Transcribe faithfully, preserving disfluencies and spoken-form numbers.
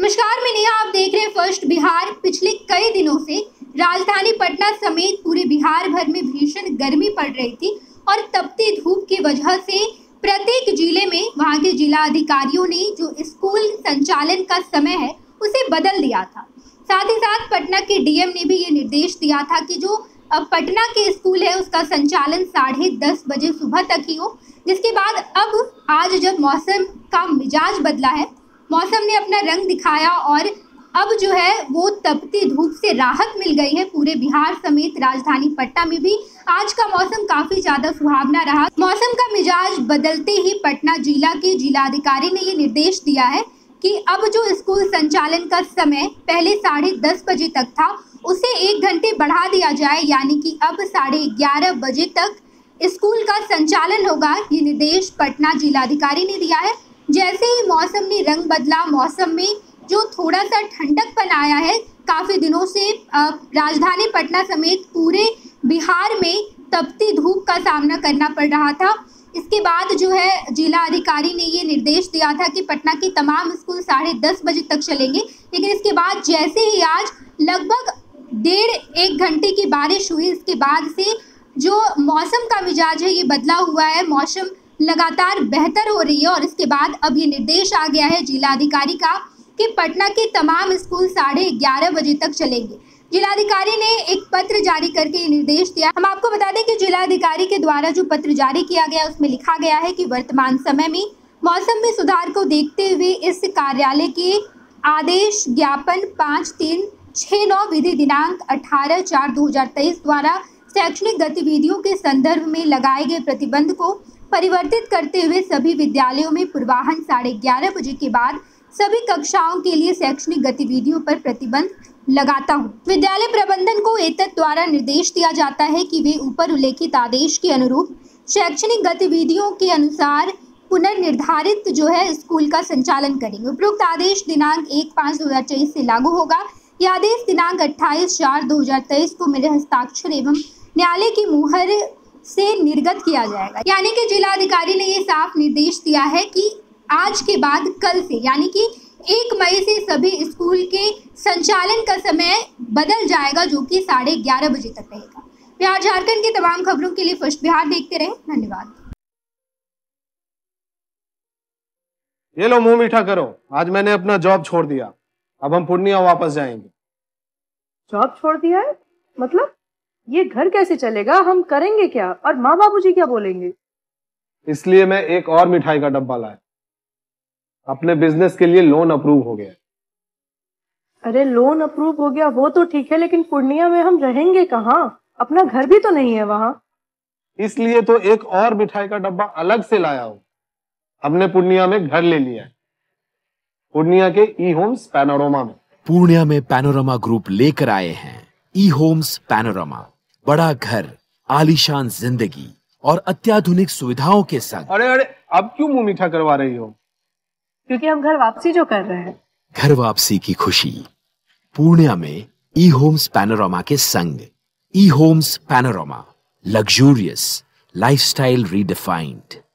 नमस्कार, मैं नेहा, आप देख रहे हैं फर्स्ट बिहार। पिछले कई दिनों से राजधानी पटना समेत पूरे बिहार भर में भीषण गर्मी पड़ रही थी और तपती धूप की वजह से प्रत्येक जिले में वहां के जिला अधिकारियों ने जो स्कूल संचालन का समय है उसे बदल दिया था। साथ ही साथ पटना के डीएम ने भी ये निर्देश दिया था कि जो पटना के स्कूल है उसका संचालन साढ़े दस बजे सुबह तक ही हो। जिसके बाद अब आज जब मौसम का मिजाज बदला है, मौसम ने अपना रंग दिखाया और अब जो है वो तपती धूप से राहत मिल गई है। पूरे बिहार समेत राजधानी पटना में भी आज का मौसम काफी ज्यादा सुहावना रहा। मौसम का मिजाज बदलते ही पटना जिला के जिलाधिकारी ने ये निर्देश दिया है कि अब जो स्कूल संचालन का समय पहले साढ़े दस बजे तक था उसे एक घंटे बढ़ा दिया जाए, यानी कि अब साढ़े ग्यारह बजे तक स्कूल का संचालन होगा। ये निर्देश पटना जिलाधिकारी ने दिया है। जैसे ही मौसम ने रंग बदला, मौसम में जो थोड़ा सा ठंडकपन आया है, काफ़ी दिनों से राजधानी पटना समेत पूरे बिहार में तपती धूप का सामना करना पड़ रहा था। इसके बाद जो है जिला अधिकारी ने ये निर्देश दिया था कि पटना के तमाम स्कूल साढ़े दस बजे तक चलेंगे, लेकिन इसके बाद जैसे ही आज लगभग डेढ़ एक घंटे की बारिश हुई, इसके बाद से जो मौसम का मिजाज है ये बदला हुआ है। मौसम लगातार बेहतर हो रही है और इसके बाद अब ये निर्देश आ गया है जिलाधिकारी का कि पटना के तमाम स्कूल साढ़े ग्यारह बजे तक चलेंगे। जिलाधिकारी ने एक पत्र जारी करके ये निर्देश दिया। हम आपको बता दें कि जिलाधिकारी के द्वारा जो पत्र जारी किया गया उसमें लिखा गया है कि वर्तमान समय में मौसम में सुधार को देखते हुए इस कार्यालय के आदेश ज्ञापन पाँच तीन छः नौ विधि दिनांक अठारह चार दो हजार तेईस द्वारा शैक्षणिक गतिविधियों के संदर्भ में लगाए गए प्रतिबंध को परिवर्तित करते हुए सभी विद्यालयों में पूर्वाह्न साढ़े ग्यारह बजे के बाद सभी कक्षाओं के लिए शैक्षणिक गतिविधियों पर प्रतिबंध लगाता हूँ। विद्यालय प्रबंधन को एतत् द्वारा निर्देश दिया जाता है कि वे ऊपर उल्लेखित आदेश के अनुरूप शैक्षणिक गतिविधियों के अनुसार पुनर्निर्धारित जो है स्कूल का संचालन करेंगे। उपरोक्त आदेश दिनांक एक पाँच दो हजार तेईस से लागू होगा। यह आदेश दिनांक अट्ठाईस चार दो हजार तेईस को मेरे हस्ताक्षर एवं न्यायालय की मुहर से निर्गत किया जाएगा। यानी कि जिलाधिकारी ने ये साफ निर्देश दिया है कि आज के बाद कल से यानी कि एक मई से सभी स्कूल के संचालन का समय बदल जाएगा, जो कि साढ़े ग्यारह बजे तक रहेगा। बिहार झारखंड की तमाम खबरों के लिए फर्स्ट बिहार देखते रहे। धन्यवाद। ये लो मुंह मीठा करो, आज मैंने अपना जॉब छोड़ दिया। अब हम पूर्णिया वापस जाएंगे। जॉब छोड़ दिया है? मतलब ये घर कैसे चलेगा? हम करेंगे क्या और माँ बाबूजी क्या बोलेंगे? इसलिए मैं एक और मिठाई का डब्बा लाया। अपने बिजनेस के लिए लोन अप्रूव हो गया। अरे लोन अप्रूव हो गया वो तो ठीक है, लेकिन पूर्णिया में हम रहेंगे कहाँ? अपना घर भी तो नहीं है वहाँ। इसलिए तो एक और मिठाई का डब्बा अलग से लाया हूँ। हमने पूर्णिया में घर ले लिया है, पूर्णिया के ई होम्स पैनोरमा में। पूर्णिया में पैनोरमा ग्रुप लेकर आए हैं ई होम्स पैनोरमा। बड़ा घर, आलीशान जिंदगी और अत्याधुनिक सुविधाओं के संग। अरे अरे अब क्यों मुंह मीठा करवा रही हो? क्योंकि हम घर वापसी जो कर रहे हैं। घर वापसी की खुशी पूर्णिया में ई होम्स पैनोरमा के संग। ई Homes Panorama, luxurious lifestyle redefined.